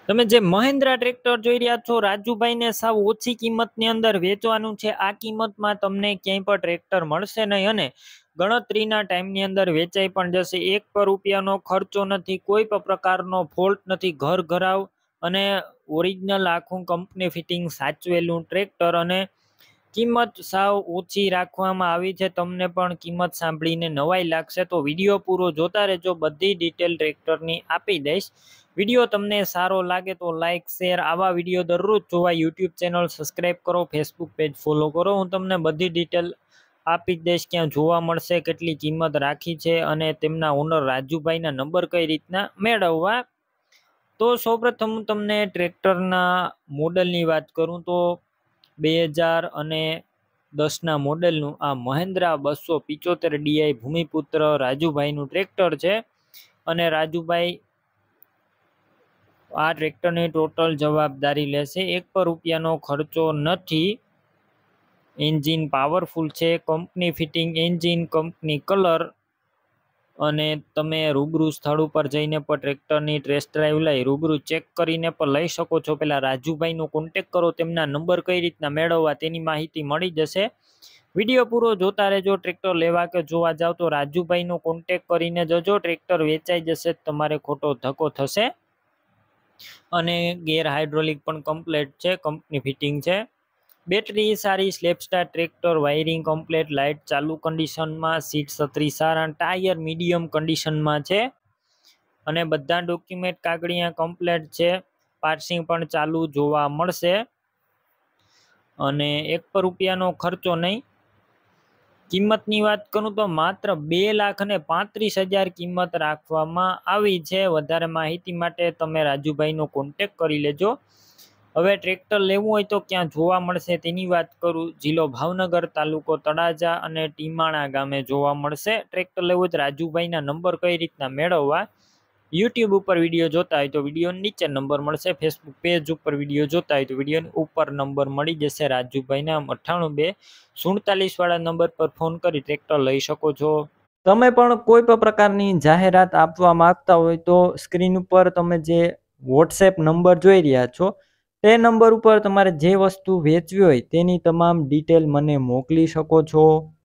તમે જે મહિન્દ્રા ટ્રેક્ટર જોઈ રહ્યા છો રાજુભાઈને સાવ ઓછી કિંમતની અંદર વેચવાનું છે. આ કિંમતમાં તમને ક્યાંય પણ ટ્રેક્ટર મળશે નહીં અને ગણતરીના ટાઈમની અંદર વેચાઈ પણ જશે. એક પર રૂપિયાનો ખર્ચો નથી, કોઈ પણ પ્રકારનો ફોલ્ટ નથી. ઘર ઘરાવ અને ઓરિજિનલ આખું કંપની ફિટિંગ સાચવેલું ટ્રેક્ટર અને કિંમત સાવ ઓછી રાખવામાં આવી છે. તમને પણ કિંમત સાંભળીને નવાઈ લાગશે તો વિડીયો પૂરો જોતા રહેજો. બધી ડિટેલ ટ્રેક્ટરની આપી દઈશ. વિડીયો તમને સારો લાગે તો લાઇક શેર, આવા વિડીયો દરરોજ જોવા યુટ્યુબ ચેનલ સબસ્ક્રાઈબ કરો, ફેસબુક પેજ ફોલો કરો. હું તમને બધી ડિટેલ આપી જ દઈશ, ક્યાં જોવા મળશે, કેટલી કિંમત રાખી છે અને તેમના ઓનર રાજુભાઈના નંબર કઈ રીતના મેળવવા. તો સૌપ્રથમ હું તમને ટ્રેક્ટરના મોડલની વાત કરું તો 2010ના મોડેલનું આ મહિન્દ્રા 275 ડીઆઈ ભૂમિપુત્ર રાજુભાઈનું ટ્રેક્ટર છે. અને રાજુભાઈ આ ટ્રેક્ટરની ટોટલ જવાબદારી લેશે. એક પર રૂપિયાનો ખર્ચો નથી. એન્જિન પાવરફુલ છે, company fitting engine, company colour. અને તમે રૂબરૂ સ્થળ ઉપર જઈને પણ ટ્રેક્ટરની ટેસ્ટ ડ્રાઈવ લઈ રૂબરૂ ચેક કરીને પણ લઈ શકો છો. પહેલા રાજુભાઈનો કોન્ટેક કરો, તેમના નંબર કઈ રીતના મેળવવા તેની માહિતી મળી જશે. વિડીયો પૂરો જોતા રહેજો. ટ્રેક્ટર લેવા કે જોવા જાવ તો રાજુભાઈનો કોન્ટેક કરીને જજો. ટ્રેક્ટર વેચાઈ જશે, તમારે ખોટો ધક્કો થશે. અને ગેર હાઇડ્રોલિક પણ કમ્પ્લેટ છે, કંપની ફિટિંગ છે. બેટરી સારી, self starter tractor, wiring complete, light ચાલુ કન્ડિશનમાં, સીટ છત્રી સારા, ટાયર મીડિયમ કન્ડિશનમાં છે. અને બધા ડોક્યુમેન્ટ કાગળિયા કમ્પ્લેટ છે. પાર્સિંગ પણ ચાલુ જોવા મળશે. અને એક પર રૂપિયાનો ખર્ચો નહીં. કિંમતની વાત કરું તો માત્ર 2,35,000 કિંમત રાખવામાં આવી છે. વધારે માહિતી માટે તમે રાજુભાઈનો કોન્ટેક કરી લેજો. હવે ટ્રેક્ટર લેવું હોય તો ક્યાં જોવા મળશે તેની વાત કરું. જિલ્લો ભાવનગર, તાલુકો તળાજા અને ટીમાણા ગામે જોવા મળશે. ટ્રેક્ટર લેવું હોય તો રાજુભાઈના નંબર કઈ રીતના મેળવવા. યુટ્યુબ ઉપર વિડીયો જોતા હોય તો વિડીયો નીચે નંબર મળશે. ફેસબુક પેજ ઉપર વિડીયો જોતા હોય તો વિડીયો ઉપર નંબર મળી જશે. રાજુભાઈના 98 247 વાળા નંબર પર ફોન કરી ટ્રેક્ટર લઈ શકો છો. તમે પણ કોઈ પણ પ્રકારની જાહેરાત આપવા માંગતા હોય તો સ્ક્રીન ઉપર તમે જે વોટ્સએપ નંબર જોઈ રહ્યા છો તે નંબર ઉપર તમારે જે વસ્તુ વેચવી હોય તેની તમામ ડિટેલ મને મોકલી શકો છો.